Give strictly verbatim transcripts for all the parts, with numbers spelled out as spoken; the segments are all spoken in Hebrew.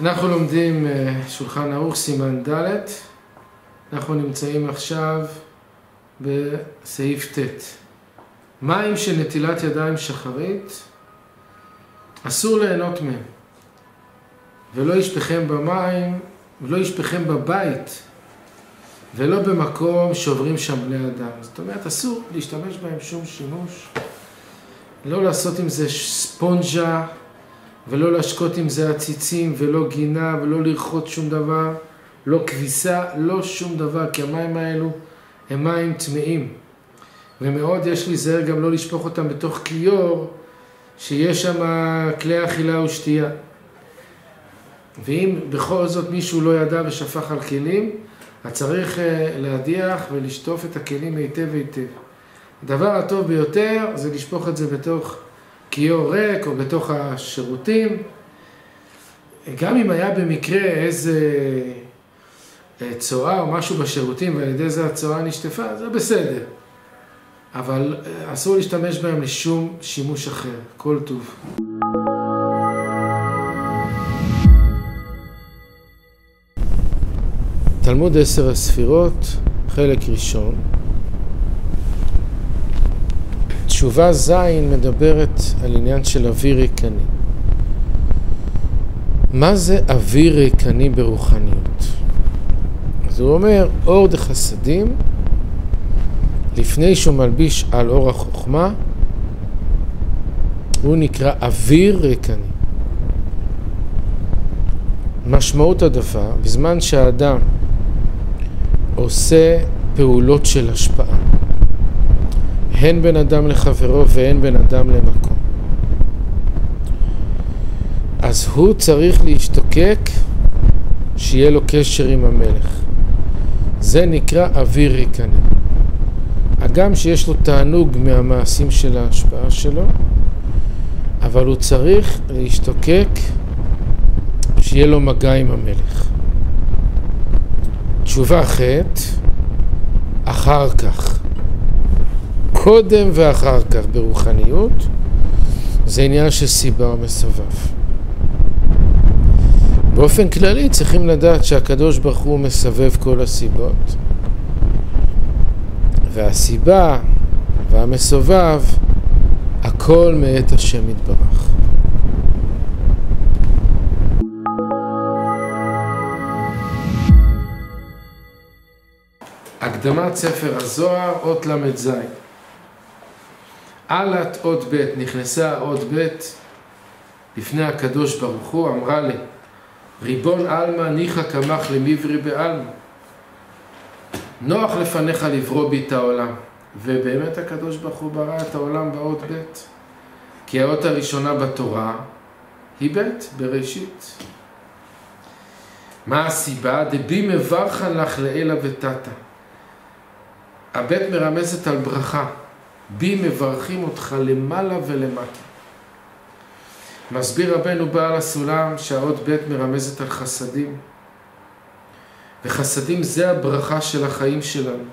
אנחנו לומדים שולחן ערוך סימן ד'. אנחנו נמצאים עכשיו בסעיף ט'. מים של נטילת ידיים שחרית, אסור ליהנות מהם. ולא ישפכם במים, ולא ישפכם בבית, ולא במקום שעוברים שם בני אדם. זאת אומרת, אסור להשתמש בהם שום שימוש. לא לעשות עם זה ספונג'ה, ולא להשקות עם זה עציצים, ולא גינה, ולא לרחות שום דבר, לא כביסה, לא שום דבר, כי המים האלו הם מים טמאים. ומאוד יש להיזהר גם לא לשפוך אותם בתוך כיור, שיש שם כלי אכילה ושתייה. ואם בכל זאת מישהו לא ידע ושפך על כלים, אז צריך להדיח ולשטוף את הכלים היטב היטב. הדבר הטוב ביותר זה לשפוך את זה בתוך כיור ריק או בתוך השירותים. גם אם היה במקרה איזה צואה או משהו בשירותים ועל ידי זה הצואה נשטפה, זה בסדר. אבל אסור להשתמש בהם לשום שימוש אחר. כל טוב. תלמוד עשר הספירות, חלק ראשון. תשובה זין מדברת על עניין של אוויר ריקני. מה זה אוויר ריקני ברוחניות? אז הוא אומר, אור דחסדים, לפני שהוא מלביש על אור החוכמה, הוא נקרא אוויר ריקני. משמעות הדבר, בזמן שהאדם עושה פעולות של השפעה, הן בין אדם לחברו והן בין אדם למקום, אז הוא צריך להשתוקק שיהיה לו קשר עם המלך. זה נקרא אוויר ריקני. הגם שיש לו תענוג מהמעשים של ההשפעה שלו, אבל הוא צריך להשתוקק שיהיה לו מגע עם המלך. תשובה חטא, אחר כך. קודם ואחר כך ברוחניות, זה עניין של סיבה ומסובב. באופן כללי צריכים לדעת שהקדוש ברוך הוא מסבב כל הסיבות, והסיבה והמסובב, הכל מאת השם יתברך. הקדמת ספר הזוהר, אות למד זין. עלת אות ב', נכנסה אות ב' לפני הקדוש ברוך הוא, אמרה לי, ריבון אלמה ניחא קמח למברי באלמה. נוח לפניך לברוא בי את העולם. ובאמת הקדוש ברוך הוא ברא את העולם באות ב', כי האות הראשונה בתורה היא ב', בראשית. מה הסיבה? דבי מברכן לך לאלה ותתה. הבית מרמזת על ברכה. בי מברכים אותך למעלה ולמטה. מסביר רבנו בעל הסולם שהאות ב' מרמזת על חסדים. וחסדים זה הברכה של החיים שלנו.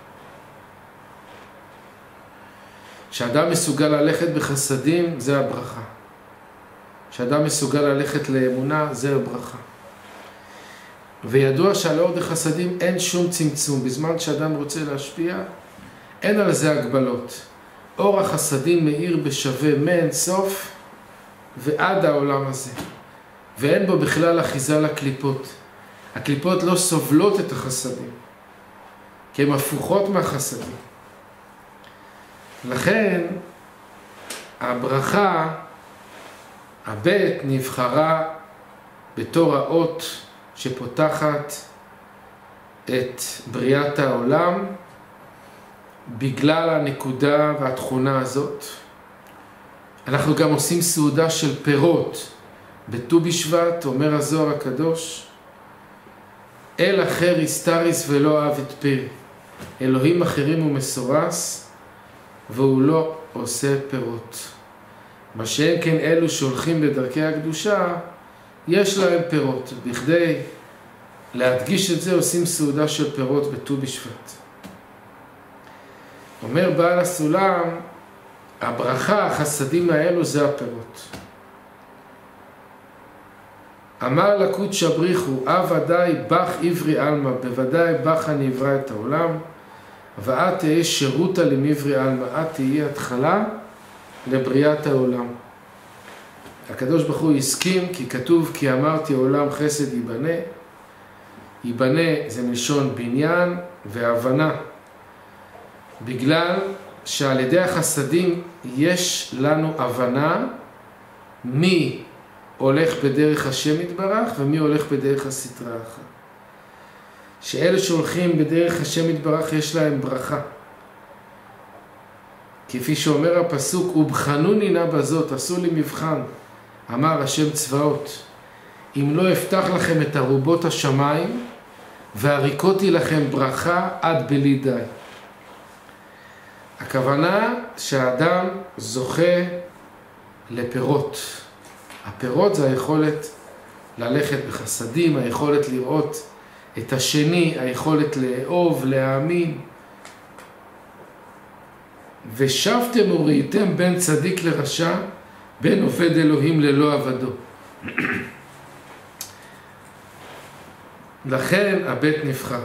כשאדם מסוגל ללכת בחסדים, זה הברכה. כשאדם מסוגל ללכת לאמונה, זה הברכה. וידוע שעל אור דחסדים אין שום צמצום. בזמן שאדם רוצה להשפיע, אין על זה הגבלות. אור החסדים מאיר בשווה מאין סוף ועד העולם הזה. ואין בו בכלל אחיזה לקליפות. הקליפות לא סובלות את החסדים, כי הן הפוכות מהחסדים. לכן הברכה, הבית, נבחרה בתור האות שפותחת את בריאת העולם, בגלל הנקודה והתכונה הזאת. אנחנו גם עושים סעודה של פירות בט"ו בשבט. אומר הזוהר הקדוש, אל אחר הסתריס ולא אהב את פרי. אלוהים אחרים הוא מסורס והוא לא עושה פירות. מה שאין כן אלו שהולכים בדרכי הקדושה, יש להם פירות. בכדי להדגיש את זה עושים סעודה של פירות בט"ו בשבט. אומר בעל הסולם, הברכה, החסדים האלו זה הפירות. אמר לקודש הבריחו, אה ודאי בך עברי עלמא, בוודאי בך אני אברא את העולם, ואת תהיה שירותא למברי עלמא, את תהיה התחלה לבריאת העולם. הקדוש ברוך הוא הסכים, כי כתוב, כי אמרתי עולם חסד ייבנה. ייבנה זה מלשון בניין והבנה. בגלל שעל ידי החסדים יש לנו הבנה מי הולך בדרך השם יתברך ומי הולך בדרך הסטרא אחרא. שאלה שהולכים בדרך השם יתברך יש להם ברכה. כפי שאומר הפסוק, ובחנוני נא בזאת, עשו לי מבחן, אמר השם צבאות, אם לא אפתח לכם את ארובות השמיים, והריקותי לכם ברכה עד בלי די. הכוונה שהאדם זוכה לפירות. הפירות זה היכולת ללכת בחסדים, היכולת לראות את השני, היכולת לאהוב, להאמין. ושבתם וראיתם בין צדיק לרשע, בין עובד אלוהים ללא עבדו. לכן הבית נבחרה.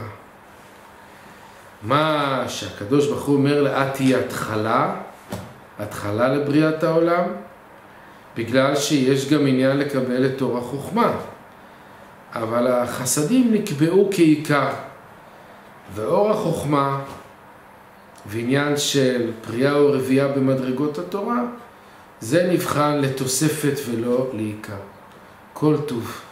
מה שהקדוש ברוך הוא אומר לה, את תהיה התחלה, התחלה לבריאת העולם, בגלל שיש גם עניין לקבל את תורה חוכמה. אבל החסדים נקבעו כעיקר, ואור החוכמה ועניין של פריאה או רבייה במדרגות התורה, זה נבחן לתוספת ולא לעיקר. כל טוב.